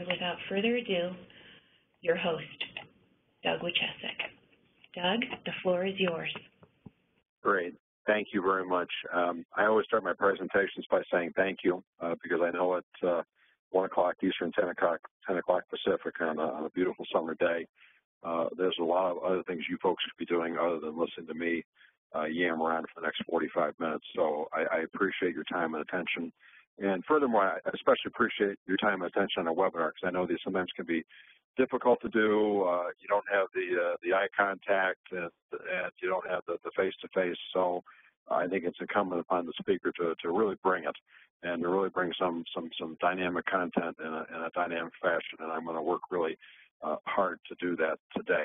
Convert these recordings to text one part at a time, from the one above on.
Without further ado, your host, Doug Wachesek. Doug, the floor is yours. Great. Thank you very much. I always start my presentations by saying thank you because I know it's 1 o'clock Eastern, 10 o'clock Pacific on a beautiful summer day. There's a lot of other things you folks could be doing other than listening to me yam around for the next 45 minutes. So I appreciate your time and attention. And furthermore, I especially appreciate your time and attention on a webinar because I know these sometimes can be difficult to do. You don't have the eye contact and you don't have the face-to-face. So I think it's incumbent upon the speaker to really bring it and to really bring some dynamic content in a dynamic fashion. And I'm going to work really hard to do that today.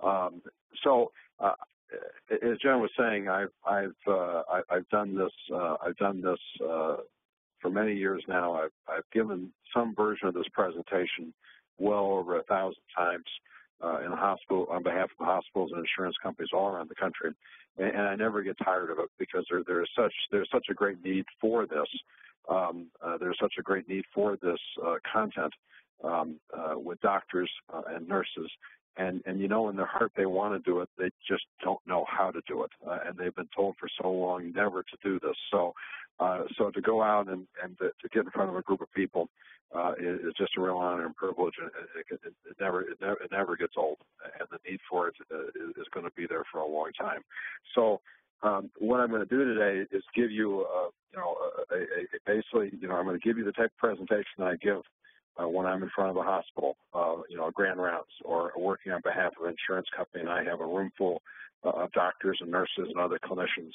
As Jen was saying, I've done this for many years now. I've given some version of this presentation well over 1,000 times in a hospital on behalf of hospitals and insurance companies all around the country, and I never get tired of it because there's such a great need for this. There's such a great need for this content with doctors and nurses. And you know, in their heart they want to do it, they just don't know how to do it, and they've been told for so long never to do this. So to go out and to get in front of a group of people is just a real honor and privilege, and it never gets old, and the need for it is going to be there for a long time. So what I'm going to do today is give you, basically, I'm going to give you the type of presentation I give when I'm in front of a hospital, grand rounds, or working on behalf of an insurance company, and I have a room full of doctors and nurses and other clinicians,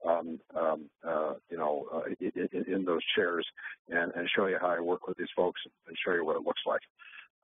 in those chairs, and show you how I work with these folks and show you what it looks like.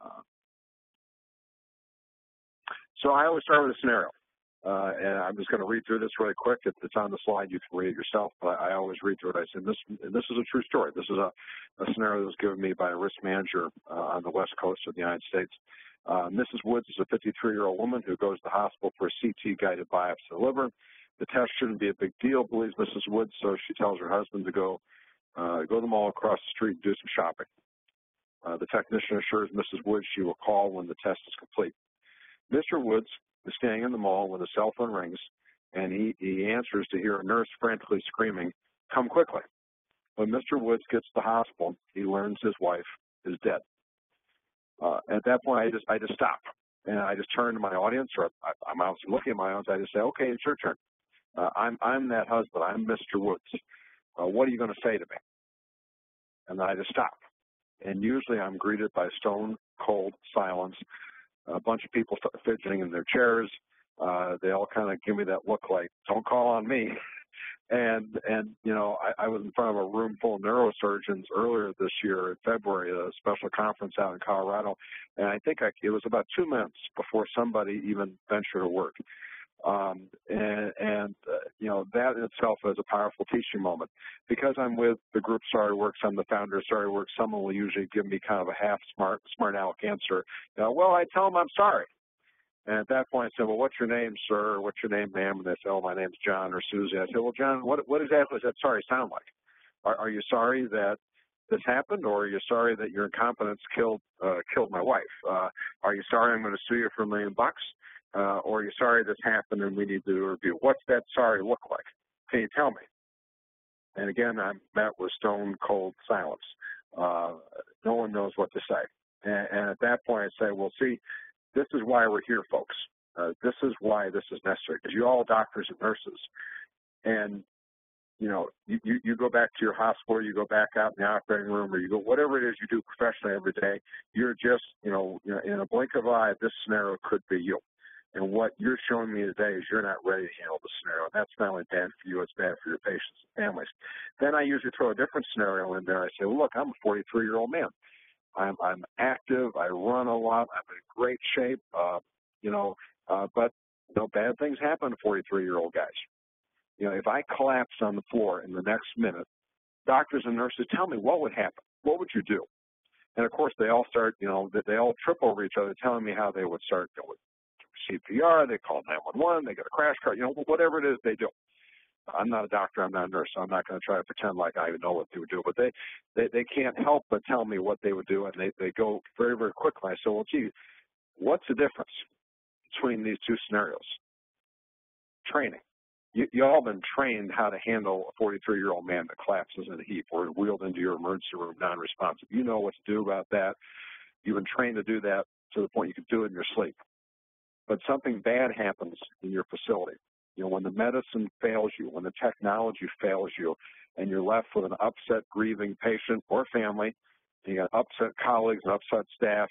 So I always start with a scenario. And I'm just going to read through this really quick. It's on the slide. You can read it yourself, but I always read through it. I said, this is a true story. This is a scenario that was given me by a risk manager on the West Coast of the United States. Mrs. Woods is a 53-year-old woman who goes to the hospital for a CT-guided biopsy of the liver. The test shouldn't be a big deal, believes Mrs. Woods, so she tells her husband to go to the mall across the street and do some shopping. The technician assures Mrs. Woods she will call when the test is complete. Mr. Woods is standing in the mall when the cell phone rings, and he answers to hear a nurse frantically screaming, "Come quickly." When Mr. Woods gets to the hospital, he learns his wife is dead. At that point, I just stop, and I just turn to my audience, or I'm out looking at my audience. I just say, "Okay, it's your turn. I'm that husband. I'm Mr. Woods. What are you going to say to me?" And then I just stop. And usually I'm greeted by stone cold silence. A bunch of people start fidgeting in their chairs. They all kind of give me that look like, "Don't call on me." And I was in front of a room full of neurosurgeons earlier this year in February at a special conference out in Colorado, and I think it was about 2 minutes before somebody even ventured a word. That in itself is a powerful teaching moment. Because I'm with the group SorryWorks, I'm the founder of SorryWorks, someone will usually give me kind of a half smart aleck answer. Well, I tell them I'm sorry. And at that point, I say, "Well, what's your name, sir? Or what's your name, ma'am?" And they say, "Oh, my name's John or Susie." I say, "Well, John, what exactly does that sorry sound like? Are you sorry that this happened, or are you sorry that your incompetence killed my wife? Are you sorry I'm going to sue you for $1 million? Or are you sorry this happened and we need to do a review? What's that sorry look like? Can you tell me?" And again, I'm met with stone cold silence. No one knows what to say. And at that point, I say, "Well, see, this is why we're here, folks. This is why this is necessary, because you're all doctors and nurses. And, you go back to your hospital, you go back out in the operating room, or you go whatever it is you do professionally every day, you're just, in a blink of an eye, this scenario could be you. And what you're showing me today is you're not ready to handle the scenario. And that's not only bad for you, it's bad for your patients and families." Then I usually throw a different scenario in there. I say, "Well, look, I'm a 43-year-old man. I'm active. I run a lot. I'm in great shape. But bad things happen to 43-year-old guys. If I collapse on the floor in the next minute, doctors and nurses tell me what would happen. What would you do?" And of course, they all start. They all trip over each other, telling me how they would start with CPR. They call 911. They get a crash cart. Whatever it is they do. I'm not a doctor, I'm not a nurse, so I'm not going to try to pretend like I know what they would do. But they can't help but tell me what they would do, and they go very, very quickly. I say, well, gee, what's the difference between these two scenarios? Training. You all been trained how to handle a 43-year-old man that collapses in a heap or wheeled into your emergency room non-responsive. You know what to do about that. You've been trained to do that to the point you can do it in your sleep. But something bad happens in your facility. You know, when the medicine fails you, when the technology fails you, and you're left with an upset, grieving patient or family, and you got upset colleagues and upset staff,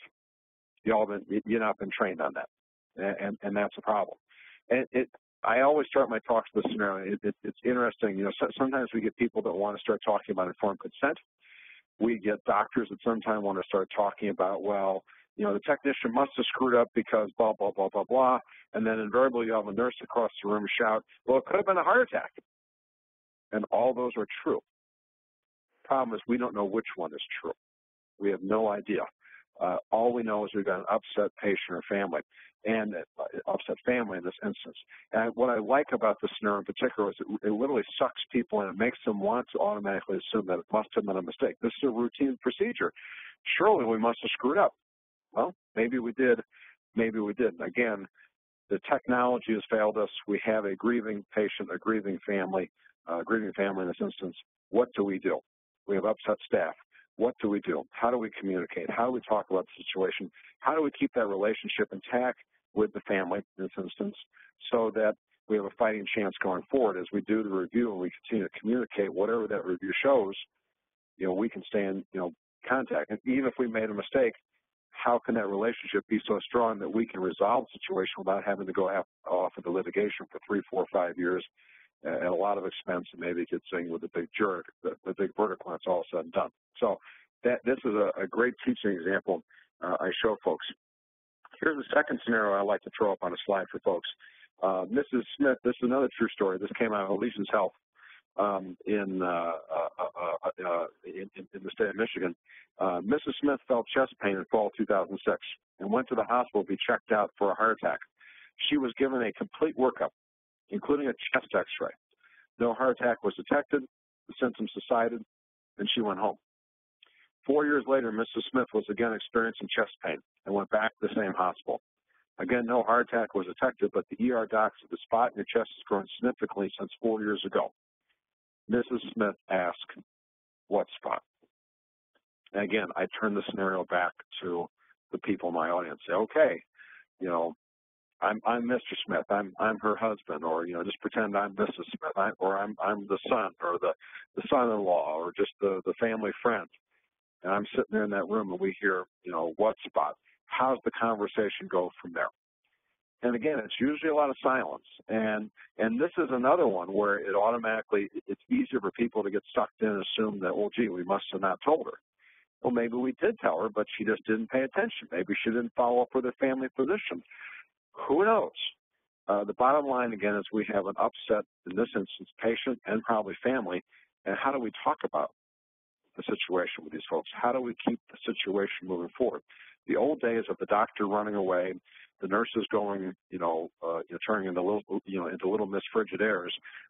you've not been trained on that, and that's a problem. And I always start my talks with this scenario. It's interesting. You know, sometimes we get people that want to start talking about informed consent. We get doctors that sometimes want to start talking about, well, you know, the technician must have screwed up because blah, blah, blah, blah, blah. And then invariably you have a nurse across the room shout, well, it could have been a heart attack. And all those are true. Problem is we don't know which one is true. We have no idea. All we know is we've got an upset patient or family, and upset family in this instance. And what I like about this scenario in particular is it literally sucks people in. It makes them want to automatically assume that it must have been a mistake. This is a routine procedure. Surely we must have screwed up. Well, maybe we did, maybe we didn't. Again, the technology has failed us. We have a grieving patient, a grieving family in this instance. What do we do? We have upset staff. What do we do? How do we communicate? How do we talk about the situation? How do we keep that relationship intact with the family in this instance so that we have a fighting chance going forward as we do the review and we continue to communicate whatever that review shows, you know, we can stay in, you know, contact. And even if we made a mistake, how can that relationship be so strong that we can resolve the situation without having to go off into litigation for 3, 4, 5 years at a lot of expense and maybe get seen with a big verdict when it's all said and done. So this is a great teaching example I show folks. Here's the second scenario I like to throw up on a slide for folks. Mrs. Smith, this is another true story. This came out of Allegiance Health in the state of Michigan. Mrs. Smith felt chest pain in fall 2006 and went to the hospital to be checked out for a heart attack. She was given a complete workup, including a chest x-ray. No heart attack was detected, the symptoms subsided, and she went home. 4 years later, Mrs. Smith was again experiencing chest pain and went back to the same hospital. Again, no heart attack was detected, but the ER doc said the spot in your chest has grown significantly since 4 years ago. Mrs. Smith asked, what spot? And again, I turn the scenario back to the people in my audience. Say, okay, you know, I'm Mr. Smith. I'm her husband, or, you know, just pretend I'm Mrs. Smith, or I'm the son, or the son-in-law, or just the family friend. And I'm sitting there in that room, and we hear, you know, what spot? How's the conversation go from there? And again, it's usually a lot of silence. And this is another one where it automatically, it's easier for people to get sucked in and assume that, well, gee, we must have not told her. Well, maybe we did tell her, but she just didn't pay attention. Maybe she didn't follow up with her family physician. Who knows? The bottom line, again, is we have an upset, in this instance, patient and probably family. And how do we talk about the situation with these folks? How do we keep the situation moving forward? The old days of the doctor running away, the nurses going, turning into little Miss Frigidaires,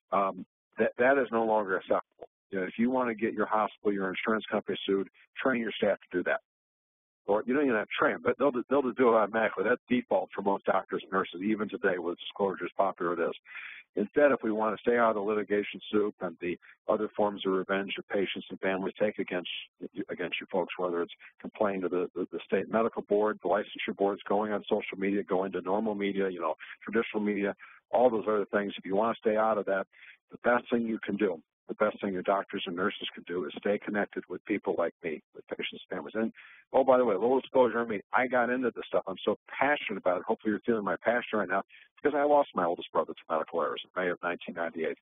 that is no longer acceptable. You know, if you want to get your hospital, your insurance company sued, train your staff to do that. Or you don't even have to train, but they'll just do it automatically. That's default for most doctors and nurses, even today with disclosure as popular it is. Instead, if we want to stay out of the litigation soup and the other forms of revenge that patients and families take against you folks, whether it's complaining to the state medical board, the licensure boards, going on social media, going to normal media, traditional media, all those other things, if you want to stay out of that, the best thing you can do, the best thing your doctors and nurses can do is stay connected with people like me, with patients and families. And, oh, by the way, a little disclosure on me, I got into this stuff. I'm so passionate about it. Hopefully you're feeling my passion right now, because I lost my oldest brother to medical errors in May of 1998.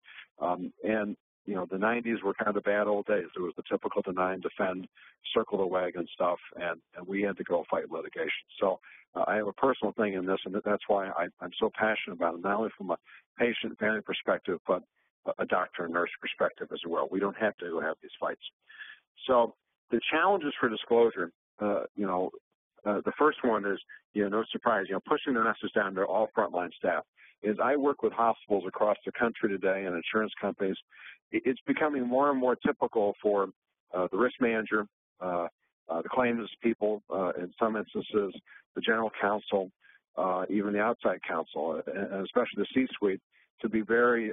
The 90s were kind of the bad old days. It was the typical deny and defend, circle the wagon stuff, and we had to go fight litigation. So I have a personal thing in this, and that's why I'm so passionate about it, not only from a patient and family perspective, but a doctor and nurse perspective as well. We don't have to have these fights. So the challenges for disclosure, the first one is, no surprise, pushing the message down to all frontline staff. is I work with hospitals across the country today and insurance companies. It's becoming more and more typical for the risk manager, the claims people, in some instances, the general counsel, even the outside counsel, and especially the C-suite, to be very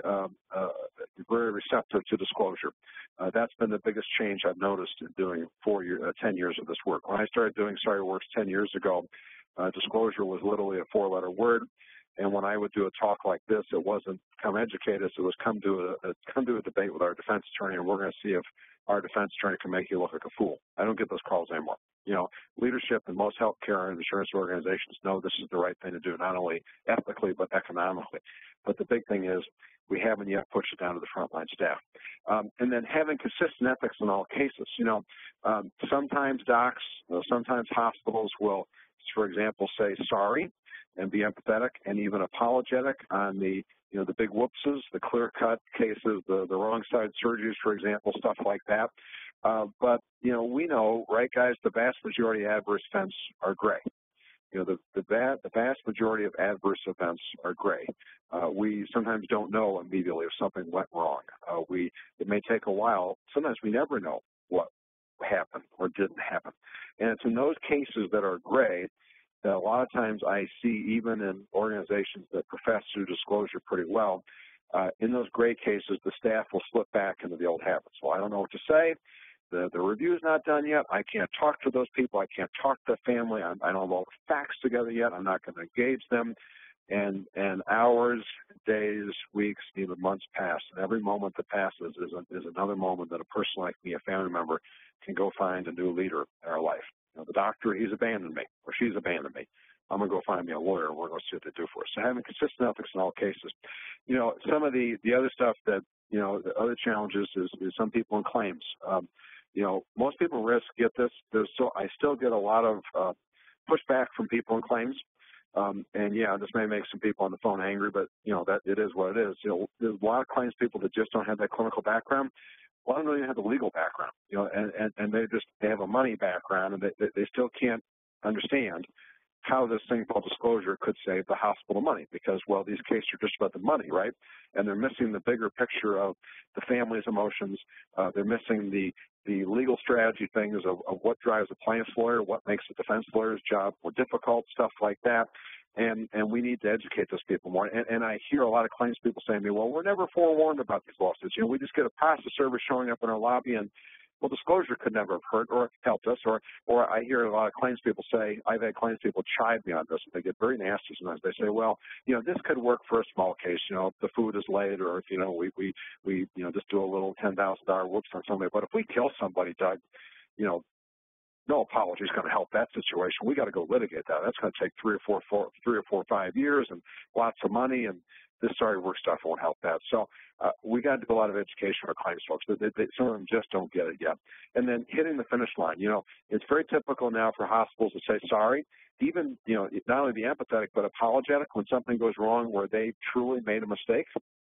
receptive to disclosure. That's been the biggest change I've noticed in doing 10 years of this work. When I started doing SariWorks 10 years ago, disclosure was literally a 4-letter word. And when I would do a talk like this, it wasn't come educate us, it was come to a debate with our defense attorney, and we're going to see if our defense attorney can make you look like a fool. I don't get those calls anymore. You know, leadership in most healthcare and insurance organizations know this is the right thing to do, not only ethically but economically. But the big thing is we haven't yet pushed it down to the frontline staff. And then having consistent ethics in all cases. You know, sometimes docs, sometimes hospitals will, for example, say sorry and be empathetic and even apologetic on the, you know, the big whoopses, the clear-cut cases, the wrong side surgeries, for example, stuff like that. But, you know, we know, right, guys, the vast majority of adverse events are gray. You know, the vast majority of adverse events are gray. We sometimes don't know immediately if something went wrong. It may take a while. Sometimes we never know what happened or didn't happen. And it's in those cases that are gray that a lot of times I see, even in organizations that profess to disclosure pretty well, in those gray cases, the staff will slip back into the old habits. Well, I don't know what to say. The review's not done yet. I can't talk to those people. I can't talk to the family. I don't have all the facts together yet. I'm not going to engage them. And hours, days, weeks, even months pass. And every moment that passes is another moment that a person like me, a family member, can go find a new leader in our life. You know, the doctor, he's abandoned me, or she's abandoned me. I'm going to go find me a lawyer, and we're going to see what they do for us. So having consistent ethics in all cases. You know, some of the other stuff that, you know, the other challenges is some people in claims. You know, most people in risk get this. I still get a lot of pushback from people in claims. And yeah, this may make some people on the phone angry, but you know, that it is what it is. You know, there's a lot of claims people that just don't have that clinical background. A lot of them don't even have the legal background, you know, and they have a money background, and they still can't understand how this thing called disclosure could save the hospital money, because, well, these cases are just about the money, right? And they're missing the bigger picture of the family's emotions. They're missing the legal strategy things of what drives a plaintiff's lawyer, what makes the defense lawyer's job more difficult, stuff like that. And we need to educate those people more. And I hear a lot of claims people saying to me, well, we're never forewarned about these lawsuits. You know, we just get a pasta service showing up in our lobby, and well, disclosure could never have hurt or helped us. Or I hear a lot of claims people say, I've had claims people chive me on this, and they get very nasty sometimes. They say, well, you know, this could work for a small case. You know, if the food is late, or if, you know, we you know, just do a little $10,000 whoops on somebody. But if we kill somebody, Doug, you know, no apology is going to help that situation. We got to go litigate that. That's going to take 3 or 5 years and lots of money, and this SariWorks stuff won't help that. So we got to do a lot of education for claims folks. Some of them just don't get it yet. And then hitting the finish line. You know, it's very typical now for hospitals to say sorry, even, you know, not only be empathetic but apologetic when something goes wrong where they truly made a mistake.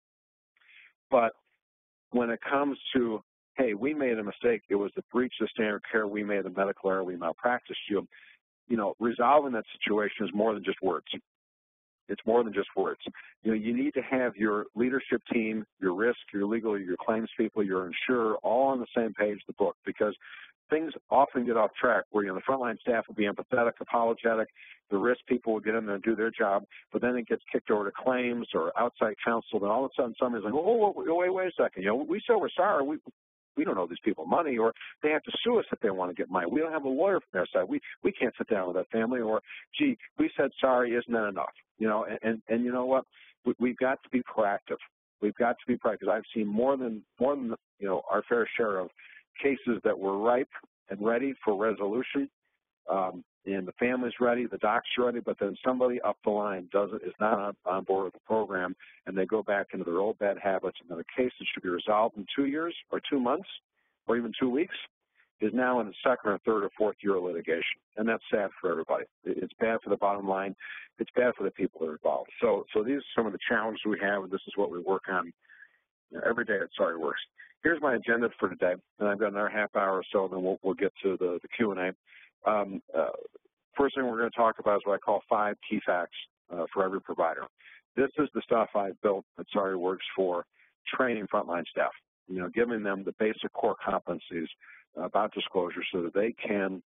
But when it comes to, hey, we made a mistake, it was a breach of standard care, we made a medical error, we malpracticed you, you know, resolving that situation is more than just words. It's more than just words. You know, you need to have your leadership team, your risk, your legal, your claims people, your insurer, all on the same page of the book, because things often get off track where, you know, the frontline staff will be empathetic, apologetic, the risk people will get in there and do their job, but then it gets kicked over to claims or outside counsel, and all of a sudden somebody's like, oh, wait a second, you know, we said we're sorry, we don't owe these people money, or they have to sue us if they want to get money. We don't have a lawyer from their side. We can't sit down with that family, or, gee, we said sorry, isn't that enough? You know, and you know what? We've got to be proactive. We've got to be proactive. I've seen more than you know, our fair share of cases that were ripe and ready for resolution, and the family's ready, the doc's ready, but then somebody up the line is not on board with the program, and they go back into their old bad habits, and then a case that should be resolved in 2 years or 2 months or even 2 weeks is now in the second or third or fourth year of litigation, and that's sad for everybody. It's bad for the bottom line. It's bad for the people that are involved. So these are some of the challenges we have, and this is what we work on, you know, every day at SariWorks. Here's my agenda for today, and I've got another half hour or so, then we'll get to the Q&A. First thing we're going to talk about is what I call 5 key facts for every provider. This is the stuff I've built at SariWorks for training frontline staff, giving them the basic core competencies about disclosure so that they can,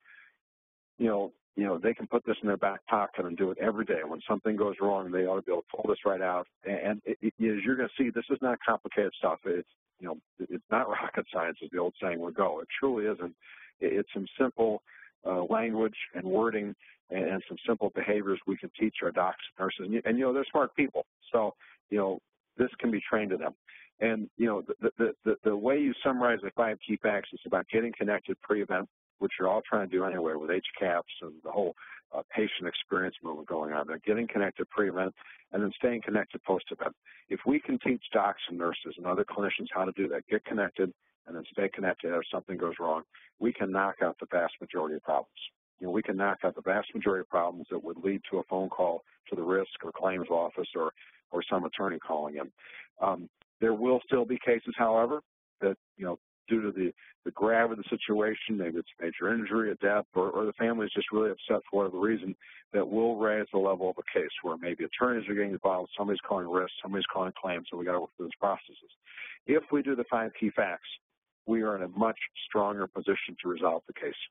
they can put this in their back pocket and do it every day. When something goes wrong, they ought to be able to pull this right out. And as you're going to see, this is not complicated stuff. It's not rocket science, as the old saying would go. It truly isn't. It's some simple language and wording and some simple behaviors we can teach our docs, nurses, and they're smart people. So this can be trained to them. And the way you summarize the 5 key facts is about getting connected pre-event, which you're all trying to do anyway with HCAHPS and the whole patient experience movement going on there. Getting connected pre-event and then staying connected post-event. If we can teach docs and nurses and other clinicians how to do that, get connected and then stay connected if something goes wrong, we can knock out the vast majority of problems. We can knock out the vast majority of problems that would lead to a phone call to the risk or claims office or some attorney calling in. There will still be cases, however, that, due to the gravity of the situation, maybe it's major injury, a death, or the family is just really upset for whatever reason, that will raise the level of a case where maybe attorneys are getting involved, somebody's calling risk, somebody's calling claims, so we got to work through those processes. If we do the 5 key facts, we are in a much stronger position to resolve the case.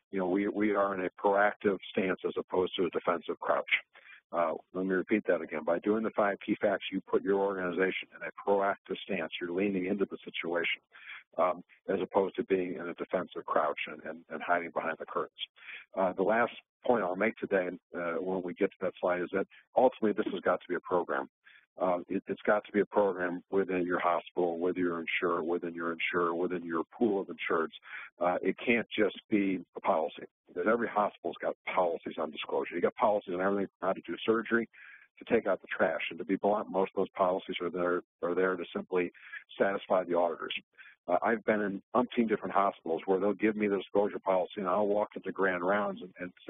We are in a proactive stance as opposed to a defensive crouch. Let me repeat that again. By doing the 5 key facts, you put your organization in a proactive stance. You're leaning into the situation as opposed to being in a defensive crouch and hiding behind the curtains. The last point I'll make today when we get to that slide is that ultimately this has got to be a program. It's got to be a program within your hospital, with your insurer, within your pool of insureds. It can't just be a policy, because every hospital's got policies on disclosure. You got policies on everything from how to do surgery to take out the trash. And to be blunt, most of those policies are there to simply satisfy the auditors. I've been in umpteen different hospitals where they'll give me the disclosure policy, and I'll walk into grand rounds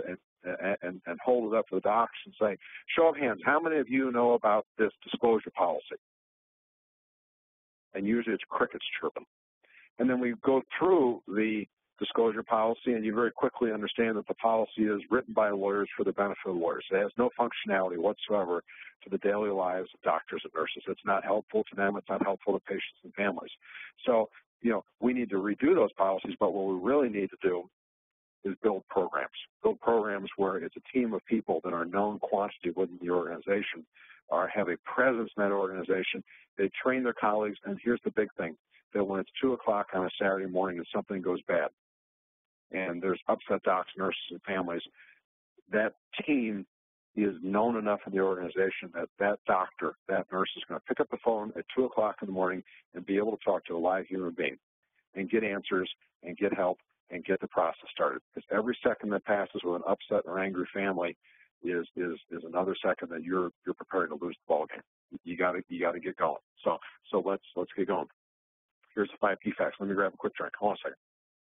and hold it up to the docs and say, show of hands, how many of you know about this disclosure policy? And usually it's crickets chirping. And then we go through the disclosure policy, and you very quickly understand that the policy is written by lawyers for the benefit of lawyers. It has no functionality whatsoever to the daily lives of doctors and nurses. It's not helpful to them. It's not helpful to patients and families. So, we need to redo those policies, but what we really need to do is build programs where it's a team of people that are known quantity within the organization or have a presence in that organization. They train their colleagues, and here's the big thing, that when it's 2 o'clock on a Saturday morning and something goes bad, and there's upset docs, nurses, and families, that team is known enough in the organization that that doctor, that nurse is going to pick up the phone at 2 o'clock in the morning and be able to talk to a live human being and get answers and get help and get the process started. Because every second that passes with an upset or angry family is another second that you're prepared to lose the ball game. You got to get going. So let's get going. Here's the 5 key facts. Let me grab a quick drink. Hold on a second.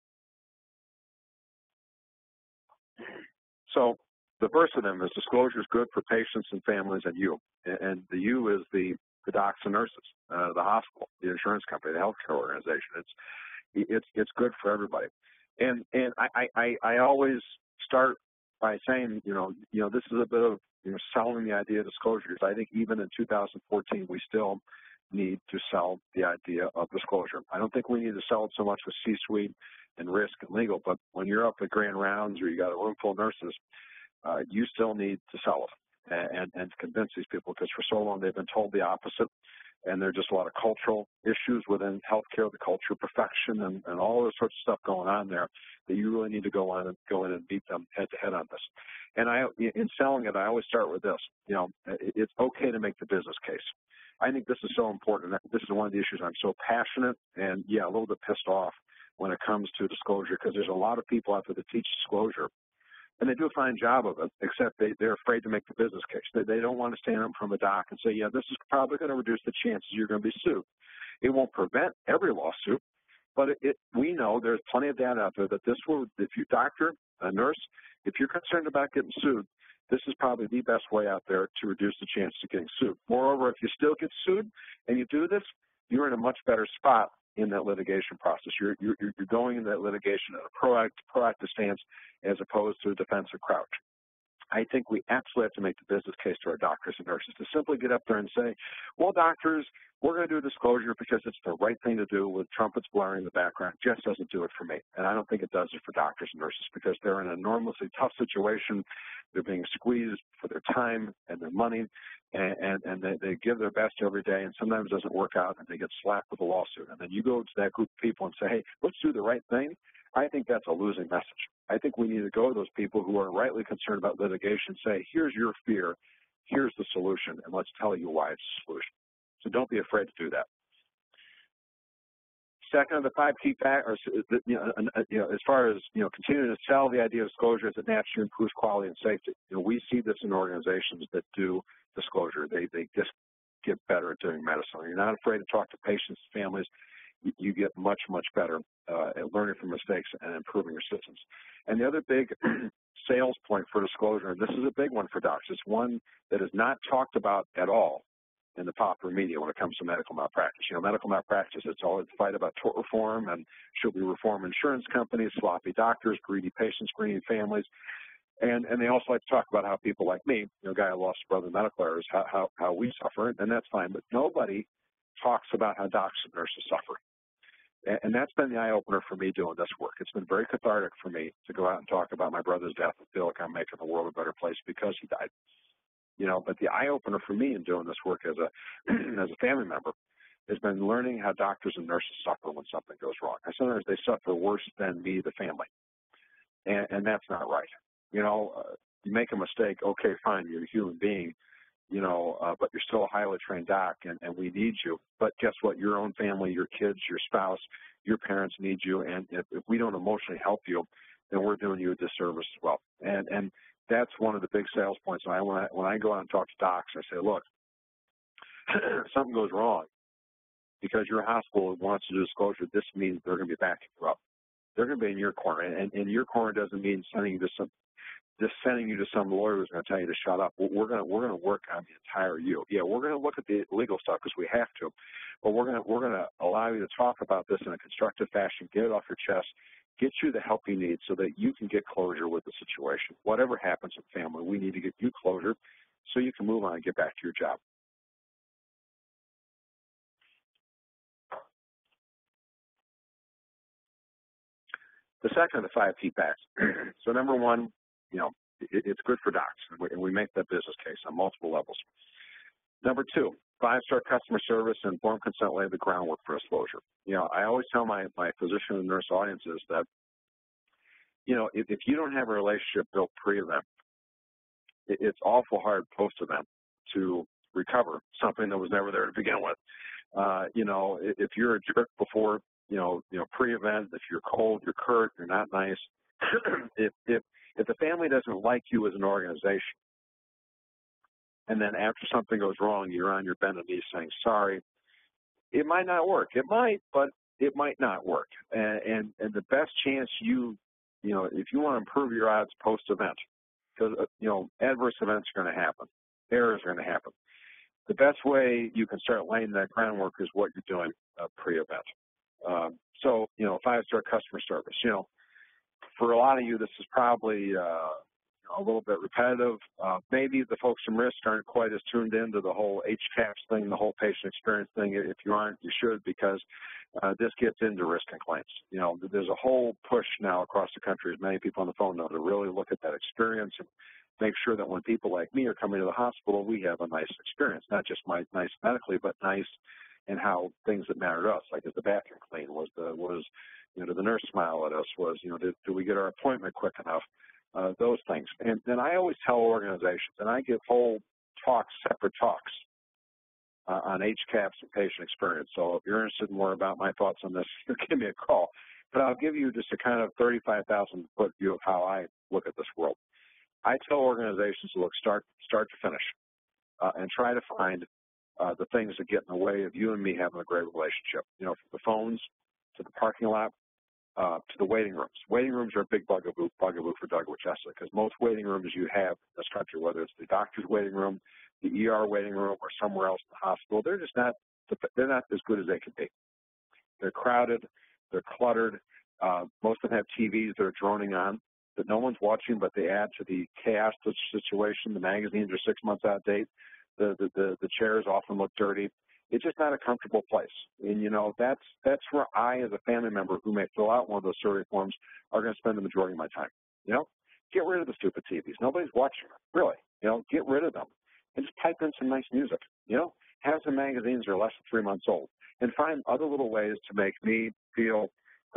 So the first of them is disclosure is good for patients and families and you. And the you is the docs and nurses, the hospital, the insurance company, the healthcare organization. It's good for everybody. And I always start by saying, this is a bit of selling the idea of disclosure, because I think even in 2014 we still need to sell the idea of disclosure. I don't think we need to sell it so much with C-suite and risk and legal, but when you're up at grand rounds or you got a room full of nurses, you still need to sell it and to convince these people, because for so long they've been told the opposite, and there are just a lot of cultural issues within healthcare, the culture of perfection and all this sorts of stuff going on there that you really need to go in and beat them head to head on this. And in selling it, I always start with this. It's okay to make the business case. I think this is so important. This is one of the issues I'm so passionate and, a little bit pissed off when it comes to disclosure, because there's a lot of people out there that teach disclosure, and they do a fine job of it, except they're afraid to make the business case. They don't want to stand up from a doc and say, this is probably going to reduce the chances you're going to be sued. It won't prevent every lawsuit, but we know there's plenty of data out there that this will, if you doctor, a nurse, if you're concerned about getting sued, this is probably the best way out there to reduce the chances of getting sued. Moreover, if you still get sued and you do this, you're in a much better spot in that litigation process. You're going into that litigation in a proactive stance as opposed to a defensive crouch. I think we absolutely have to make the business case to our doctors and nurses to simply get up there and say, well, doctors, we're going to do a disclosure because it's the right thing to do with trumpets blaring in the background. Just doesn't do it for me. And I don't think it does it for doctors and nurses because they're in an enormously tough situation. They're being squeezed for their time and their money, and they give their best every day, and sometimes it doesn't work out, and they get slapped with a lawsuit. And then you go to that group of people and say, hey, let's do the right thing. I think that's a losing message. I think we need to go to those people who are rightly concerned about litigation, say, here's your fear, here's the solution, and let's tell you why it's a solution. So don't be afraid to do that. Second of the 5 key factors, as far as continuing to sell the idea of disclosure as it naturally improves quality and safety. We see this in organizations that do disclosure. They just get better at doing medicine. You're not afraid to talk to patients, families. You get much, much better at learning from mistakes and improving your systems. And the other big sales point for disclosure, and this is a big one for docs, it's one that is not talked about at all in the popular media when it comes to medical malpractice. Medical malpractice, it's always a fight about tort reform and should we reform insurance companies, sloppy doctors, greedy patients, greedy families. And they also like to talk about how people like me, a guy who lost a brother in medical errors, how we suffer, and that's fine. But nobody talks about how docs and nurses suffer. And that's been the eye-opener for me doing this work. It's been very cathartic for me to go out and talk about my brother's death and feel like I'm making the world a better place because he died. But the eye-opener for me in doing this work as a family member has been learning how doctors and nurses suffer when something goes wrong. And sometimes they suffer worse than me, the family. And that's not right. You make a mistake, okay, fine, you're a human being, but you're still a highly trained doc, and we need you. But guess what? Your own family, your kids, your spouse, your parents need you, and if we don't emotionally help you, then we're doing you a disservice as well. And that's one of the big sales points. When I go out and talk to docs, I say, look, something goes wrong because your hospital wants to do disclosure. This means they're going to be backing you up. They're going to be in your corner, and your corner doesn't mean sending you to some lawyer who's going to tell you to shut up. We're going to work on the entire you. Yeah, we're going to look at the legal stuff because we have to, but we're going to allow you to talk about this in a constructive fashion, get it off your chest, get you the help you need so that you can get closure with the situation. Whatever happens with family, we need to get you closure so you can move on and get back to your job. The second of the 5 key facts. So number one, it's good for docs, and we make that business case on multiple levels. Number 2, 5-star customer service and informed consent lay the groundwork for disclosure. I always tell my physician and nurse audiences that, if you don't have a relationship built pre-event, it's awful hard post-event to recover something that was never there to begin with. If you're a jerk before, pre-event, if you're cold, you're curt, you're not nice, if the family doesn't like you as an organization, and then after something goes wrong, you're on your bended knees saying sorry, it might not work. It might, but it might not work. And the best chance if you want to improve your odds post-event, because, adverse events are going to happen. Errors are going to happen. The best way you can start laying that groundwork is what you're doing pre-event. So, 5-star customer service. For a lot of you, this is probably a little bit repetitive. Maybe the folks from risk aren't quite as tuned into the whole HCAHPS thing, the whole patient experience thing. If you aren't, you should, because this gets into risk and claims. There's a whole push now across the country, as many people on the phone know, to really look at that experience and make sure that when people like me are coming to the hospital, we have a nice experience, not just nice medically, but nice in how things that matter to us, like is the bathroom clean, did the nurse smile at us, do we get our appointment quick enough, those things. And I always tell organizations, and I give whole talks, separate talks on HCAHPS and patient experience. So if you're interested in more about my thoughts on this, give me a call. But I'll give you just a kind of 35,000-foot view of how I look at this world. I tell organizations to look start to finish and try to find the things that get in the way of you and me having a great relationship. From the phones to the parking lot to the waiting rooms. Waiting rooms are a big bugaboo for Doug Wichesa, because most waiting rooms you have in this country, whether it's the doctor's waiting room, the ER waiting room, or somewhere else in the hospital, they're not as good as they could be. They're crowded, they're cluttered. Most of them have TVs that are droning on. that no one's watching, but they add to the chaos of the situation. The magazines are 6 months out of date. The chairs often look dirty. It's just not a comfortable place. And, you know, that's where I, as a family member who may fill out one of those survey forms, are going to spend the majority of my time. You know, get rid of the stupid TVs. Nobody's watching them, really. You know, get rid of them and just pipe in some nice music. You know, have some magazines that are less than 3 months old, and find other little ways to make me feel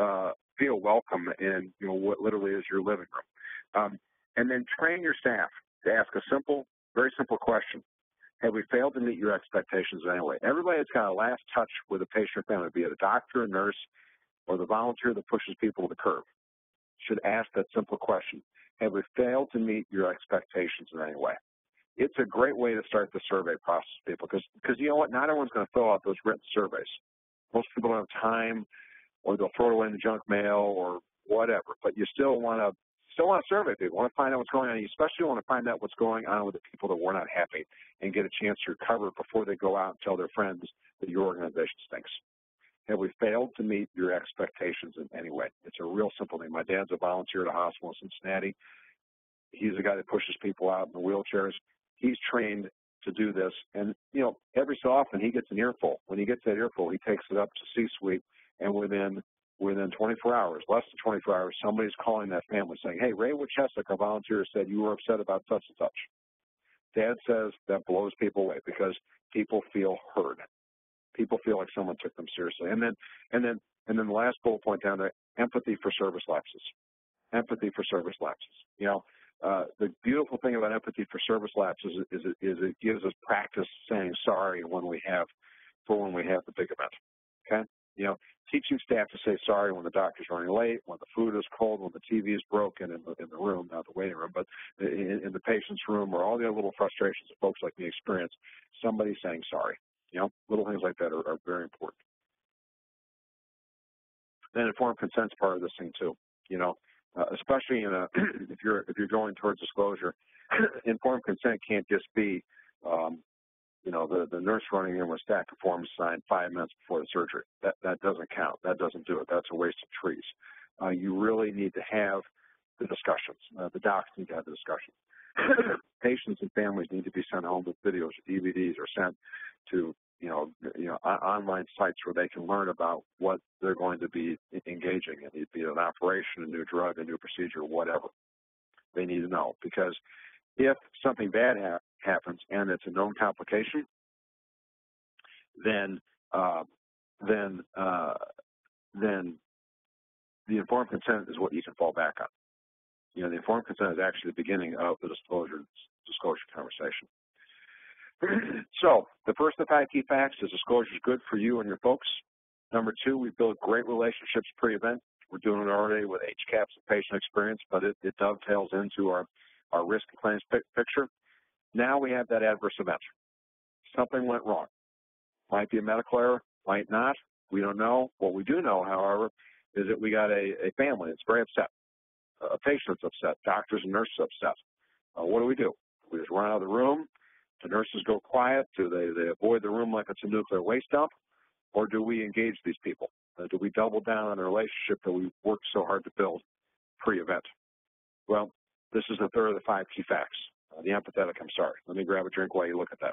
welcome in, you know, what literally is your living room. And then train your staff to ask a simple, very simple question. Have we failed to meet your expectations in any way? Everybody that's got a last touch with a patient or family, be it a doctor, a nurse, or the volunteer that pushes people to the curb, should ask that simple question. Have we failed to meet your expectations in any way? It's a great way to start the survey process, people, because you know what? Not everyone's going to fill out those written surveys. Most people don't have time, or they'll throw it away in the junk mail or whatever. But you still want to survey people. Want to find out what's going on. You especially want to find out what's going on with the people that were not happy and get a chance to recover before they go out and tell their friends that your organization stinks. Have we failed to meet your expectations in any way? It's a real simple thing. My dad's a volunteer at a hospital in Cincinnati. He's the guy that pushes people out in the wheelchairs. He's trained to do this, and you know, every so often he gets an earful. When he gets that earful, he takes it up to C-suite, and within 24 hours, less than 24 hours, somebody's calling that family saying, "Hey, Ray Wachesek, a volunteer, said you were upset about such and such." Dad says that blows people away because people feel heard. People feel like someone took them seriously. And then the last bullet point down there: empathy for service lapses. Empathy for service lapses. You know, the beautiful thing about empathy for service lapses is it gives us practice saying sorry when we have the big event. Okay, you know, teaching staff to say sorry when the doctor's running late, when the food is cold, when the TV is broken in the room, not the waiting room, but in the patient's room, or all the other little frustrations that folks like me experience. Somebody saying sorry. You know, little things like that are very important. Then informed consent's part of this thing too. You know, especially in if you're going towards disclosure, informed consent can't just be, you know, the nurse running in with a stack of forms signed 5 minutes before the surgery. That doesn't count. That doesn't do it. That's a waste of trees. You really need to have the discussions. The docs need to have the discussions. Patients and families need to be sent home with videos or DVDs, or sent to online sites where they can learn about what they're going to be engaging in, be it an operation, a new drug, a new procedure, whatever. They need to know, because if something bad happens and it's a known complication, then the informed consent is what you can fall back on. You know, the informed consent is actually the beginning of the disclosure conversation. So the first of the 5 key facts is disclosure is good for you and your folks. Number 2, we build great relationships pre-event. We're doing it already with HCAHPS and patient experience, but it dovetails into our risk and claims picture. Now we have that adverse event. Something went wrong. Might be a medical error, might not. We don't know. What we do know, however, is that we got a family that's very upset. A patient that's upset. Doctors and nurses upset. What do? We just run out of the room. The nurses go quiet. Do they avoid the room like it's a nuclear waste dump? Or do we engage these people? Do we double down on a relationship that we worked so hard to build pre-event? Well, this is the third of the 5 key facts. The empathetic, I'm sorry. Let me grab a drink while you look at that.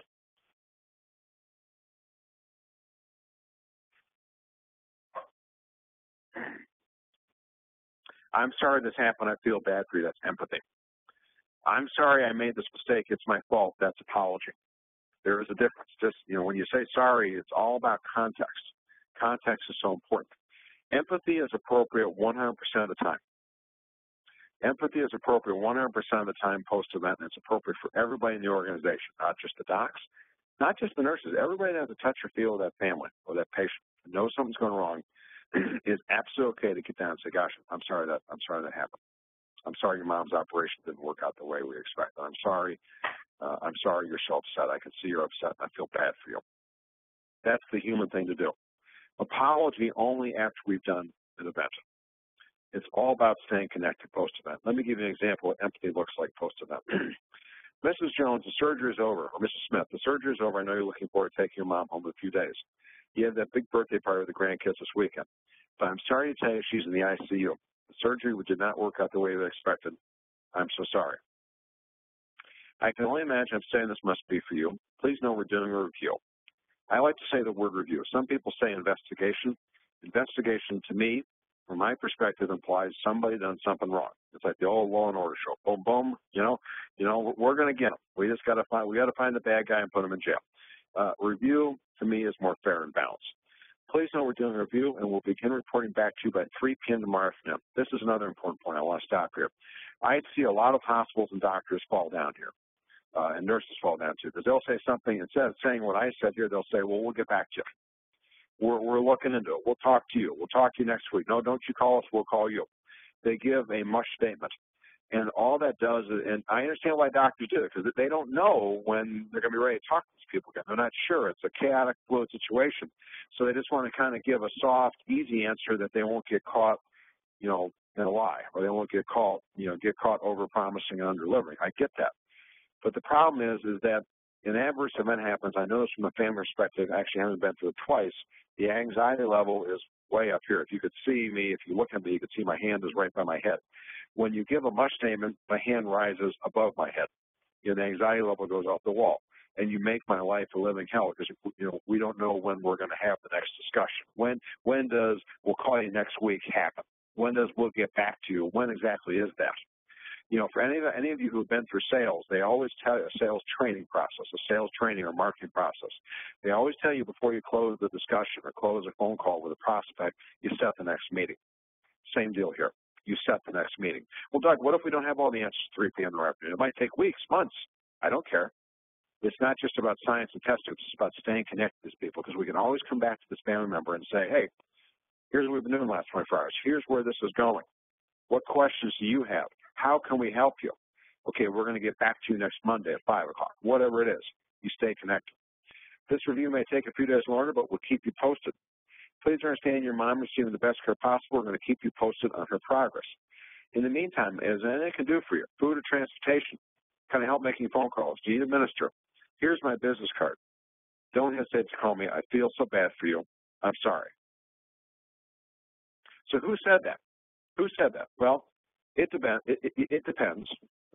I'm sorry this happened. I feel bad for you. That's empathy. I'm sorry I made this mistake. It's my fault. That's apology. There is a difference. Just, you know, when you say sorry, it's all about context. Context is so important. Empathy is appropriate 100% of the time. Empathy is appropriate 100% of the time post-event, and it's appropriate for everybody in the organization, not just the docs, not just the nurses. Everybody that has a touch or feel of that family or that patient and knows something's going wrong is absolutely okay to get down and say, "Gosh, I'm sorry that happened. I'm sorry your mom's operation didn't work out the way we expected. I'm sorry you're so upset. I can see you're upset, and I feel bad for you." That's the human thing to do. Apology only after we've done an event. It's all about staying connected post-event. Let me give you an example of what empathy looks like post-event. Mrs. Jones, the surgery is over. Or Mrs. Smith, the surgery is over. I know you're looking forward to taking your mom home in a few days. You have that big birthday party with the grandkids this weekend. But I'm sorry to tell you she's in the ICU. The surgery did not work out the way they expected. I'm so sorry. I can only imagine I'm saying this must be for you. Please know we're doing a review. I like to say the word review. Some people say investigation. Investigation, to me, from my perspective, implies somebody done something wrong. It's like the old Law and Order show. Boom, boom. We're going to get them. We just got to find the bad guy and put him in jail. Review, to me, is more fair and balanced. Please know we're doing a review, and we'll begin reporting back to you by 3 p.m. tomorrow afternoon. This is another important point. I want to stop here. I see a lot of hospitals and doctors fall down here, and nurses fall down too, because they'll say something, instead of saying what I said here, they'll say, well, we'll get back to you. We're looking into it. We'll talk to you. We'll talk to you next week. No, don't you call us. We'll call you. They give a mush statement. And all that does is, and I understand why doctors do it, because they don't know when they're going to be ready to talk to these people again. They're not sure. It's a chaotic, fluid situation. So they just want to kind of give a soft, easy answer that they won't get caught, in a lie, or they won't get caught over-promising and under-delivering. I get that. But the problem is that an adverse event happens. I know this from a family perspective. I actually haven't been through it twice. The anxiety level is way up here. If you could see me, if you look at me, you could see my hand is right by my head. When you give a mush statement, my hand rises above my head. The anxiety level goes off the wall. And you make my life a living hell because, we don't know when we're going to have the next discussion. When does we'll call you next week happen? When does we'll get back to you? When exactly is that? For any of you who have been through sales, they always tell you a sales training process, a sales training or marketing process. They always tell you before you close the discussion or close a phone call with a prospect, you set the next meeting. Same deal here. You set the next meeting. Well, Doug, what if we don't have all the answers at 3 p.m. in the afternoon? It might take weeks, months. I don't care. It's not just about science and testing. It's about staying connected to these people, because we can always come back to this family member and say, hey, here's what we've been doing the last 24 hours. Here's where this is going. What questions do you have? How can we help you? Okay, we're going to get back to you next Monday at 5 o'clock. Whatever it is, you stay connected. This review may take a few days longer, but we'll keep you posted. Please understand your mom is receiving the best care possible. We're going to keep you posted on her progress. In the meantime, as anything can do for you, food or transportation, kind of help making phone calls. Do you need a minister? Here's my business card. Don't hesitate to call me. I feel so bad for you. I'm sorry. So who said that? Who said that? Well, it depends. It depends.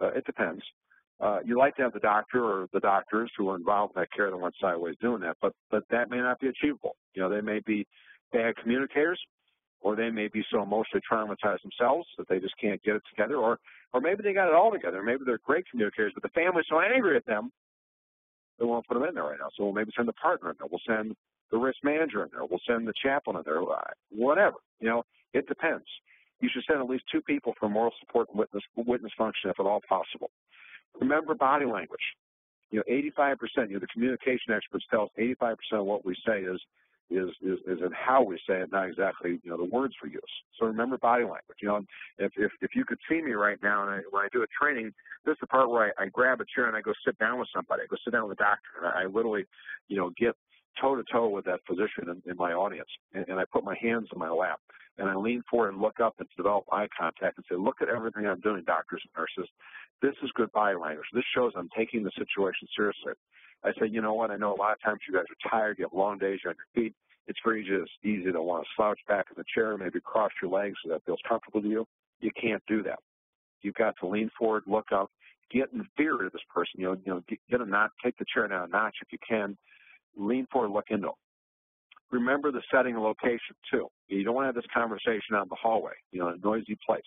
You like to have the doctor or the doctors who are involved in that care that went sideways doing that, but that may not be achievable. They may be bad communicators, or they may be so emotionally traumatized themselves that they just can't get it together, or maybe they got it all together. Maybe they're great communicators, but the family's so angry at them, they won't put them in there right now. So we'll maybe send the partner in there. We'll send the risk manager in there. We'll send the chaplain in there. Whatever. It depends. You should send at least 2 people for moral support and witness function if at all possible. Remember body language. 85%, the communication experts tell us 85% of what we say is in how we say it, not exactly, the words we use. So remember body language. If you could see me right now, and when I do a training, this is the part where I grab a chair and I go sit down with somebody. I go sit down with a doctor. And I literally, get toe-to-toe with that physician in my audience. And I put my hands in my lap. And I lean forward and look up and develop eye contact and say, look at everything I'm doing, doctors and nurses. This is good body language. This shows I'm taking the situation seriously. I say, you know what, I know a lot of times you guys are tired, you have long days, you're on your feet. It's very easy to want to slouch back in the chair, maybe cross your legs so that feels comfortable to you. You can't do that. You've got to lean forward, look up, get in fear of this person. Get a notch, take the chair down a notch if you can. Lean forward, look into them. Remember the setting and location too. You don't want to have this conversation out in the hallway, in a noisy place.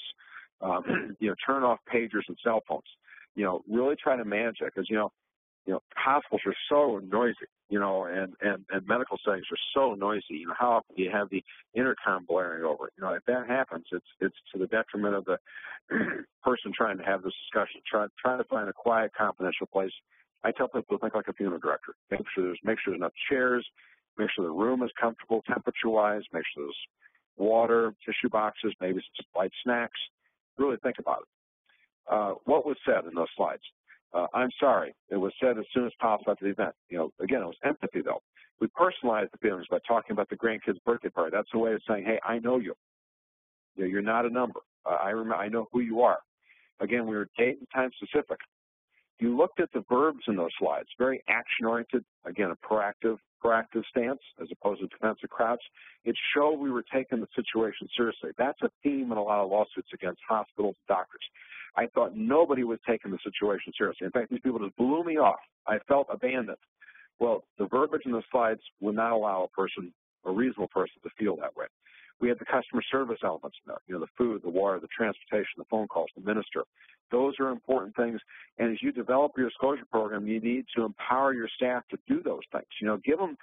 Turn off pagers and cell phones. Really try to manage that, because hospitals are so noisy, and medical settings are so noisy. How often do you have the intercom blaring over? If that happens, it's to the detriment of the person trying to have this discussion. Try to find a quiet, confidential place. I tell people to think like a funeral director. Make sure there's enough chairs. Make sure the room is comfortable temperature-wise. Make sure there's water, tissue boxes, maybe some light snacks. Really think about it. What was said in those slides? I'm sorry. It was said as soon as possible after the event. Again, it was empathy, though. We personalized the feelings by talking about the grandkid's birthday party. That's a way of saying, hey, I know you. You're not a number. I know who you are. Again, we were date and time specific. you looked at the verbs in those slides, very action-oriented, again, a proactive stance as opposed to defensive crouch. It showed we were taking the situation seriously. That's a theme in a lot of lawsuits against hospitals and doctors. I thought nobody was taking the situation seriously. In fact, these people just blew me off. I felt abandoned. Well, the verbiage in the slides would not allow a reasonable person to feel that way. We had the customer service elements in there, the food, the water, the transportation, the phone calls, the minister. Those are important things. And as you develop your disclosure program, you need to empower your staff to do those things. Give them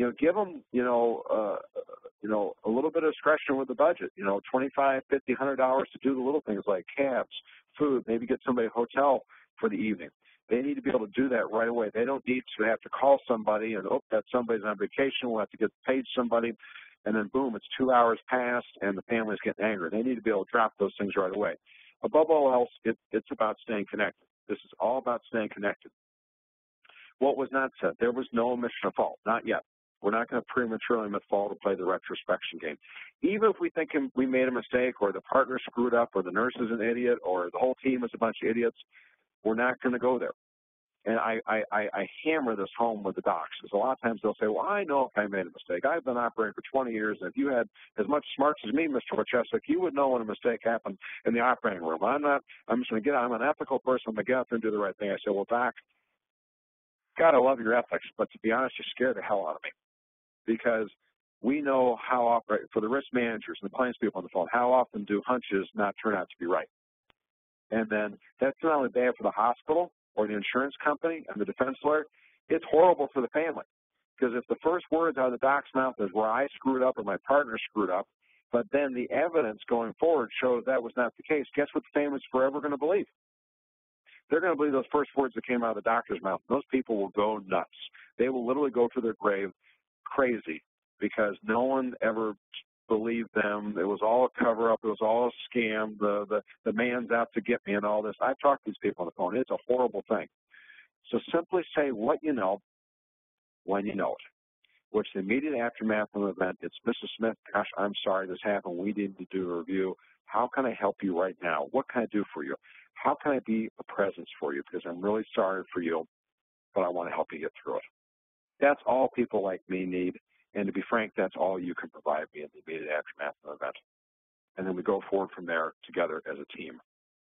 a little bit of discretion with the budget. $25, $50, $100 to do the little things like cabs, food, maybe get somebody a hotel for the evening. They need to be able to do that right away. They don't need to have to call somebody and, that somebody's on vacation, we'll have to get paid somebody, and then boom, it's 2 hours past and the family's getting angry. They need to be able to drop those things right away. Above all else, it's about staying connected. This is all about staying connected. What was not said? There was no omission of fault, not yet. We're not going to prematurely admit fault or play the retrospection game. Even if we think we made a mistake or the partner screwed up or the nurse is an idiot or the whole team is a bunch of idiots, we're not going to go there. And I hammer this home with the docs, because a lot of times they'll say, well, I know if I made a mistake. I've been operating for 20 years, and if you had as much smarts as me, Mr. Wachesik, you would know when a mistake happened in the operating room. I'm just going to I'm an ethical person. I'm going to get out there and do the right thing. I say, well, Doc, God, I love your ethics, but to be honest, you scare the hell out of me. Because we know how often, for the risk managers and the claims people on the phone, how often do hunches not turn out to be right? And then that's not only bad for the hospital or the insurance company and the defense lawyer, it's horrible for the family. Because if the first words out of the doc's mouth is where I screwed up or my partner screwed up, but then the evidence going forward shows that was not the case, guess what the family's forever going to believe? They're going to believe those first words that came out of the doctor's mouth. Those people will go nuts. They will literally go to their grave crazy because no one ever believed them. It was all a cover-up. It was all a scam. The man's out to get me and all this. I've talked to these people on the phone. It's a horrible thing. So simply say what you know when you know it. What's the immediate aftermath of an event? It's Mrs. Smith, gosh, I'm sorry this happened. We need to do a review. How can I help you right now? What can I do for you? How can I be a presence for you? Because I'm really sorry for you, but I want to help you get through it. That's all people like me need. And to be frank, that's all you can provide me in the immediate aftermath of an event. And then we go forward from there together as a team.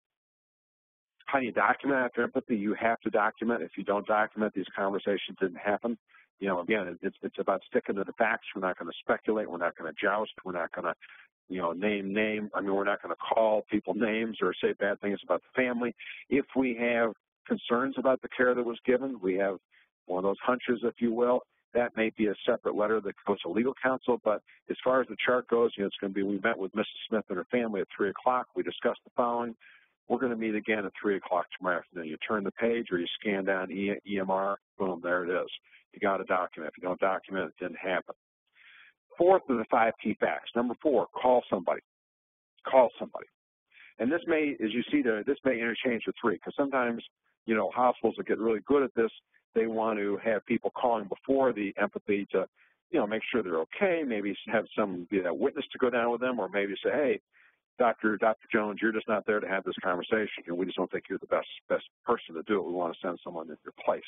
How do you document after empathy? You have to document. If you don't document, these conversations didn't happen. Again, it's about sticking to the facts. We're not going to speculate. We're not going to joust. We're not going to, name. We're not going to call people names or say bad things about the family. If we have concerns about the care that was given, we have one of those hunches, if you will, that may be a separate letter that goes to legal counsel. But as far as the chart goes, it's going to be, we met with Mrs. Smith and her family at 3 o'clock. We discussed the following. We're going to meet again at 3 o'clock tomorrow afternoon. You turn the page or you scan down EMR, boom, there it is. You got to document. If you don't document, it didn't happen. Fourth of the 5 key facts. Number 4, call somebody. Call somebody. And this may, as you see there, this may interchange with 3, because sometimes, hospitals that get really good at this, they want to have people calling before the empathy to, make sure they're okay, maybe have someone be that witness to go down with them, or maybe say, hey, Dr. Jones, you're just not there to have this conversation, and we just don't think you're the best person to do it. We want to send someone in your place.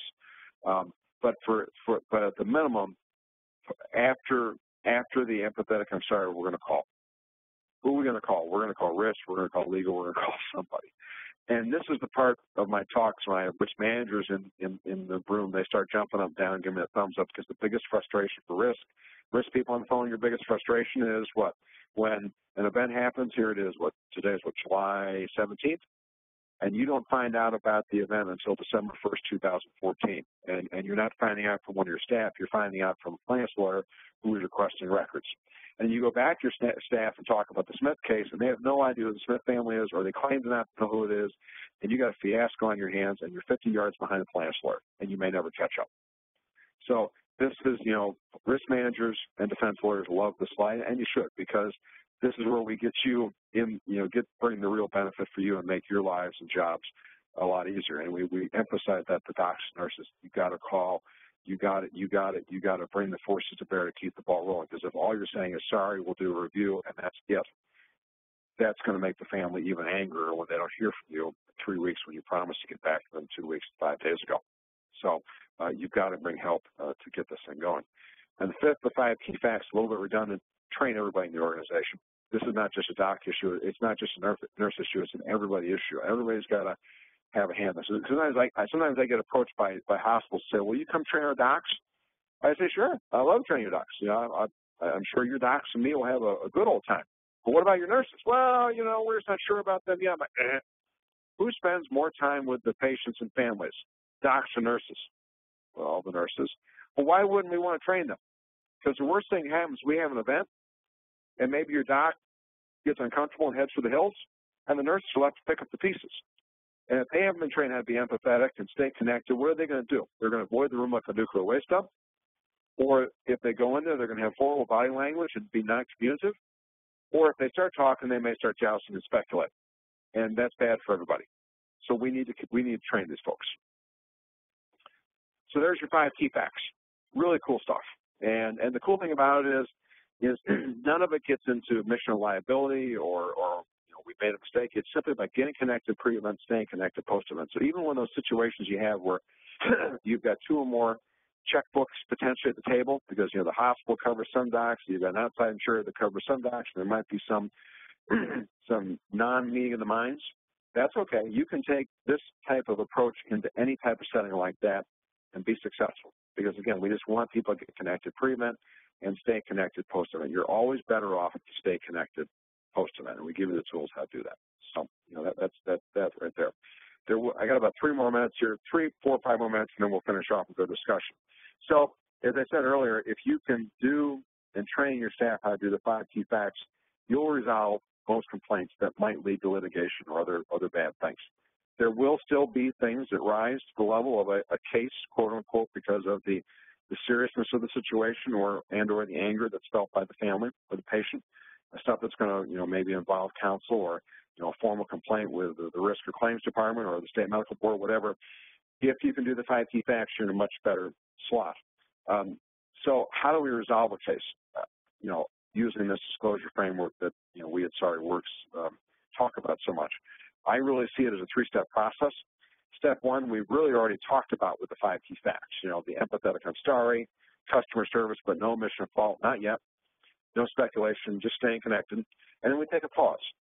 But at the minimum, after the empathetic, I'm sorry, we're going to call. Who are we going to call? We're going to call risk. We're going to call legal. We're going to call somebody. And this is the part of my talks when I have risk managers in the room. They start jumping up and down and giving me a thumbs up, because the biggest frustration for risk people on the phone, your biggest frustration is what? When an event happens, here it is, today is July 17th, and you don't find out about the event until December 1st, 2014. And you're not finding out from one of your staff, you're finding out from a plaintiff's lawyer who is requesting records. And you go back to your staff and talk about the Smith case, and they have no idea who the Smith family is, or they claim to not know who it is, and you got a fiasco on your hands, and you're 50 yards behind the plaintiff's lawyer, and you may never catch up. So this is, risk managers and defense lawyers love this slide, and you should, because this is where we get you in, bring the real benefit for you and make your lives and jobs a lot easier. And we emphasize that to docs and nurses. You got to call. You got to bring the forces to bear to keep the ball rolling. Because if all you're saying is sorry, we'll do a review, and that's it, that's going to make the family even angrier when they don't hear from you in 3 weeks when you promised to get back to them 2 weeks, 5 days ago. So you've got to bring help to get this thing going. And the fifth, the 5 key facts, a little bit redundant, train everybody in the organization. This is not just a doc issue. It's not just a nurse issue. It's an everybody issue. Everybody's got to have a hand in this. Sometimes I get approached by hospitals and say, will you come train our docs? I say, sure. I love training your docs. You know, I'm sure your docs and me will have a good old time. But what about your nurses? Well, you know, we're just not sure about them yet. I'm like, Who spends more time with the patients and families? Docs and nurses. Well, the nurses. Well, why wouldn't we want to train them? Because the worst thing happens, we have an event, and maybe your doc gets uncomfortable and heads for the hills, and the nurses will have to pick up the pieces. And if they haven't been trained how to be empathetic and stay connected, what are they going to do? They're going to avoid the room like a nuclear waste dump, or if they go in there, they're going to have horrible body language and be non-communicative, or if they start talking, they may start jousting and speculating, and that's bad for everybody. So we need to train these folks. So there's your 5 key facts. Really cool stuff. And the cool thing about it is none of it gets into mission liability or you know, we made a mistake. It's simply about getting connected pre-event, staying connected post-event. So even when those situations you have where you've got 2 or more checkbooks potentially at the table, because you know the hospital covers some docs, you've got an outside insurer that covers some docs, and there might be some non-meeting of the minds. That's okay. You can take this type of approach into any type of setting like that and be successful. Because again, we just want people to get connected pre-event and stay connected post-event. You're always better off if you stay connected post-event, and we give you the tools how to do that. So you know that's right there. I got about 3 more minutes here, 3, 4, 5 more minutes, and then we'll finish off with a discussion. So as I said earlier, if you can do and train your staff how to do the 5 key facts, you'll resolve most complaints that might lead to litigation or other bad things. There will still be things that rise to the level of a case, quote unquote, because of the seriousness of the situation or the anger that's felt by the family or the patient. Stuff that's going to, you know, maybe involve counsel or, you know, a formal complaint with the risk or claims department or the state medical board, whatever. If you can do the 5 key facts, you're in a much better slot. So how do we resolve a case? You know, using this disclosure framework that, you know, we at SariWorks talk about so much. I really see it as a 3-step process. Step 1, we've really already talked about with the 5 key facts. You know, the empathetic, I'm sorry, customer service, but no omission of fault, not yet. No speculation, just staying connected. And then we take a pause.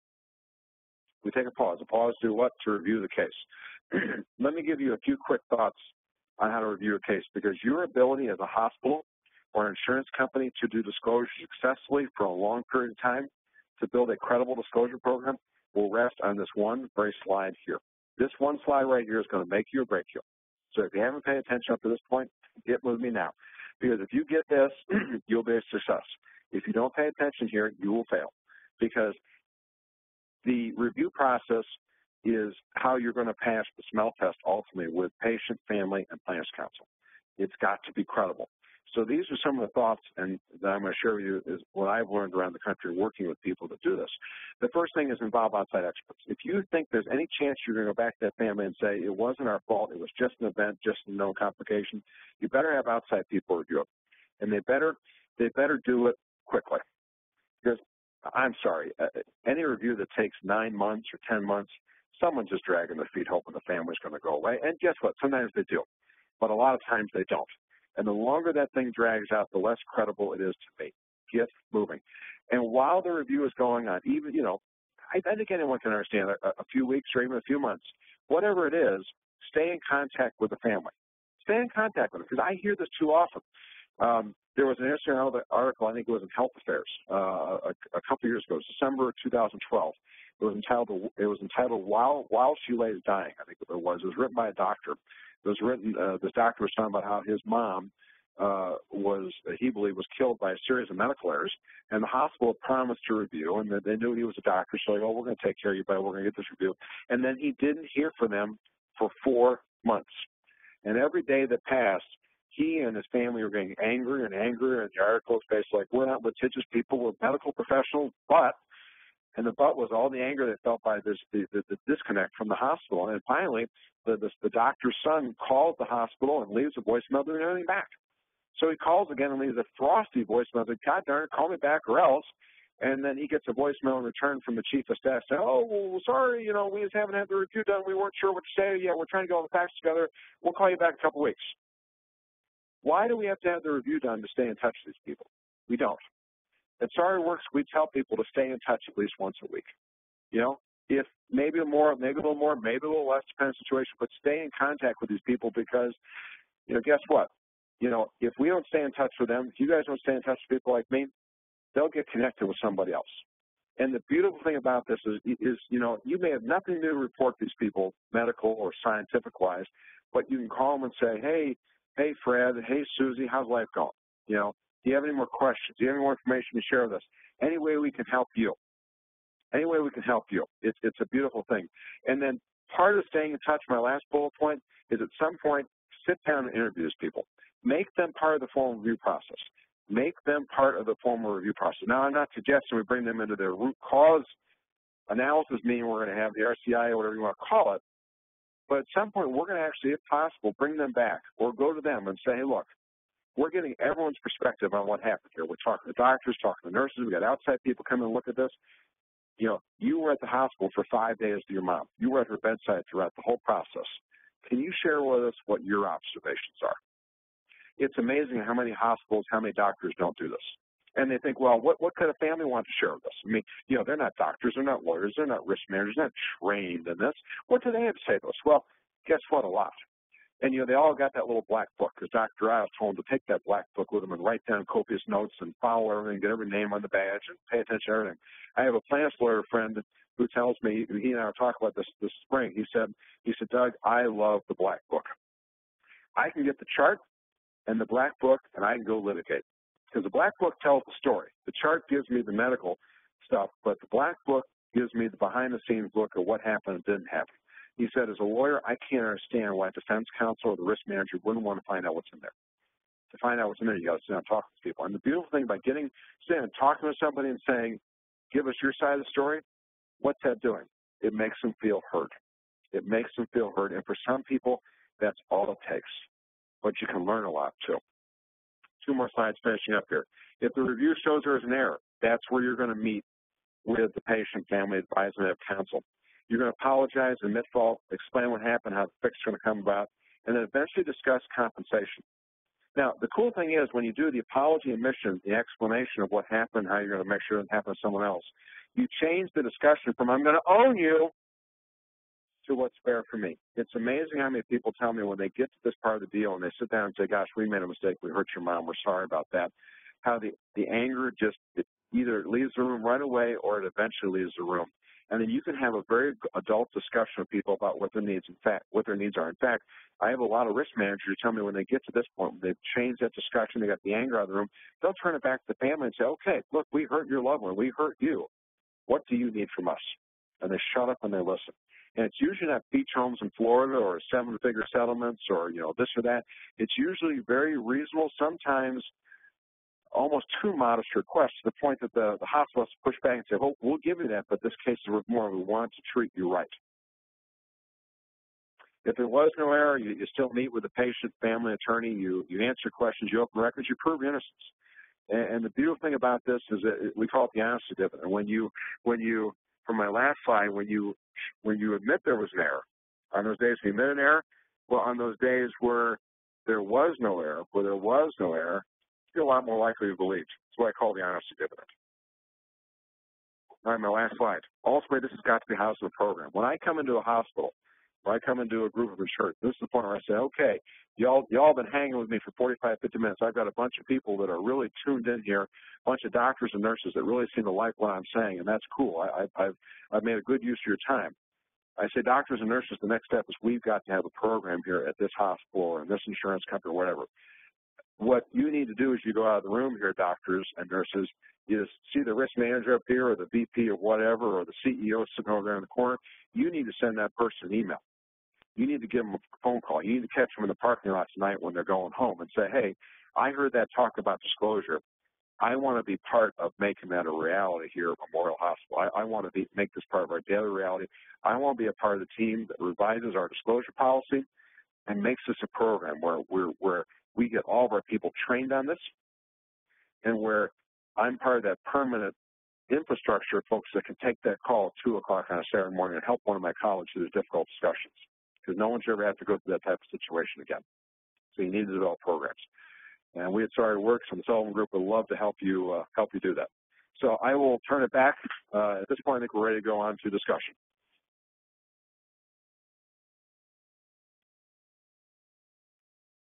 We take a pause. A pause to do what? To review the case. Let me give you a few quick thoughts on how to review a case, because your ability as a hospital or an insurance company to do disclosure successfully for a long period of time, to build a credible disclosure program, will rest on this one very slide here. This one slide right here is going to make you or break you. So if you haven't paid attention up to this point, get with me now. Because if you get this, you'll be a success. If you don't pay attention here, you will fail. Because the review process is how you're going to pass the smell test ultimately with patient, family, and plaintiff's counsel. It's got to be credible. So these are some of the thoughts and that I'm going to share with you is what I've learned around the country working with people to do this. The first thing is involve outside experts. If you think there's any chance you're going to go back to that family and say, it wasn't our fault, it was just an event, just a known complication, you better have outside people review it. And they better do it quickly. Because I'm sorry, any review that takes 9 months or 10 months, someone's just dragging their feet hoping the family's going to go away. And guess what? Sometimes they do. But a lot of times they don't. And the longer that thing drags out, the less credible it is to me. Get moving. And while the review is going on, even, you know, I think anyone can understand a few weeks or even a few months, whatever it is, stay in contact with the family. Stay in contact with them, because I hear this too often. There was an interesting article, I think it was in Health Affairs, a couple years ago, December 2012. It was entitled While She Lays Dying, I think it was. It was written by a doctor. It was written, this doctor was talking about how his mom he believed was killed by a series of medical errors, and the hospital promised to review, and they knew he was a doctor, so like, oh, we're going to take care of you, but we're going to get this review. And then he didn't hear from them for 4 months. And every day that passed, he and his family were getting angrier and angrier, and the article was basically like, we're not litigious people, we're medical professionals, and the but was all the anger they felt by the disconnect from the hospital. And finally, the doctor's son calls the hospital and leaves a voicemail doing anything back. So he calls again and leaves a frosty voicemail. Said, God darn it, call me back or else. And then he gets a voicemail in return from the chief of staff saying, oh, well, sorry, we just haven't had the review done. We weren't sure what to say. Yeah, we're trying to get all the facts together. We'll call you back in a couple weeks. Why do we have to have the review done to stay in touch with these people? We don't. At SorryWorks, we tell people to stay in touch at least once a week. If maybe more, maybe a little more, maybe a little less, depending on the situation, but stay in contact with these people because, guess what? If we don't stay in touch with them, if you guys don't stay in touch with people like me, they'll get connected with somebody else. And the beautiful thing about this is you may have nothing new to report these people, medical or scientific-wise, but you can call them and say, hey, Fred, hey, Susie, how's life going? Do you have any more questions? Do you have any more information to share with us? Any way we can help you? Any way we can help you. It's a beautiful thing. And then part of staying in touch, my last bullet point, is at some point, sit down and interview these people. Make them part of the formal review process. Make them part of the formal review process. Now, I'm not suggesting we bring them into their root cause analysis meeting. We're going to have the RCI or whatever you want to call it. But at some point, we're going to actually, if possible, bring them back or go to them and say, hey, look, we're getting everyone's perspective on what happened here. We're talking to doctors, talking to nurses. We've got outside people come and look at this. You were at the hospital for 5 days with your mom. You were at her bedside throughout the whole process. Can you share with us what your observations are? It's amazing how many hospitals, how many doctors don't do this. And they think, well, what could a family want to share with us? I mean, they're not doctors, they're not lawyers, they're not risk managers, they're not trained in this. What do they have to say to us? Well, guess what? A lot. And, they all got that little black book because Dr. Isles told them to take that black book with them and write down copious notes and follow everything, get every name on the badge and pay attention to everything. I have a plaintiff's lawyer friend who tells me, he and I were talking about this spring, he said, Doug, I love the black book. I can get the chart and the black book and I can go litigate. Because the black book tells the story. The chart gives me the medical stuff, but the black book gives me the behind-the-scenes look at what happened and didn't happen. He said, as a lawyer, I can't understand why a defense counsel or the risk manager wouldn't want to find out what's in there. To find out what's in there, you got to sit down and talk to people. And the beautiful thing about sitting and talking to somebody and saying, give us your side of the story, what's that doing? It makes them feel heard. It makes them feel heard. And for some people, that's all it takes. But you can learn a lot, too. 2 more slides finishing up here. If the review shows there is an error, that's where you're going to meet with the patient, family, advisor, and counsel. You're going to apologize, admit fault, explain what happened, how the fix is going to come about, and then eventually discuss compensation. Now, the cool thing is when you do the apology admission, the explanation of what happened, how you're going to make sure it doesn't happen to someone else, you change the discussion from I'm going to own you to what's fair for me. It's amazing how many people tell me when they get to this part of the deal and they sit down and say, gosh, we made a mistake, we hurt your mom, we're sorry about that, how the anger just it either leaves the room right away or it eventually leaves the room. And then you can have a very adult discussion with people about what their needs are. In fact, I have a lot of risk managers who tell me when they get to this point, when they've changed that discussion, they got the anger out of the room, they'll turn it back to the family and say, okay, look, we hurt your loved one, we hurt you. What do you need from us? And they shut up and they listen. And it's usually not beach homes in Florida or 7-figure settlements or, this or that. It's usually very reasonable, sometimes almost too modest requests to the point that the hospital has to push back and say, well, we'll give you that, but this case is worth more. We want to treat you right. If there was no error, you still meet with the patient, family, attorney, you answer questions, you open records, you prove your innocence. And the beautiful thing about this is that we call it the honesty dividend. When you, from my last slide, when you admit there was an error, on those days when you admit an error, well, on those days where there was no error, you're a lot more likely to believe. That's what I call the honesty dividend. All right, my last slide. Ultimately, this has got to be housed in a program. When I come into a hospital, when I come into a group of insurance, this is the point where I say, okay, y'all been hanging with me for 45, 50 minutes. I've got a bunch of people that are really tuned in here, a bunch of doctors and nurses that really seem to like what I'm saying, and that's cool. I've made a good use of your time. I say, doctors and nurses, the next step is we've got to have a program here at this hospital or in this insurance company or whatever. What you need to do as you go out of the room here, doctors and nurses, is see the risk manager up here or the VP or whatever or the CEO sitting over there in the corner. You need to send that person an email. You need to give them a phone call. You need to catch them in the parking lot tonight when they're going home and say, hey, I heard that talk about disclosure. I want to be part of making that a reality here at Memorial Hospital. I want to make this part of our daily reality. I want to be a part of the team that revises our disclosure policy and makes this a program where we get all of our people trained on this and where I'm part of that permanent infrastructure folks that can take that call at 2 o'clock on a Saturday morning and help one of my colleagues through difficult discussions, because no one should ever have to go through that type of situation again. So you need to develop programs. And we at Sorry Works and the Sullivan Group would love to help you do that. So I will turn it back. At this point, I think we're ready to go on to discussion.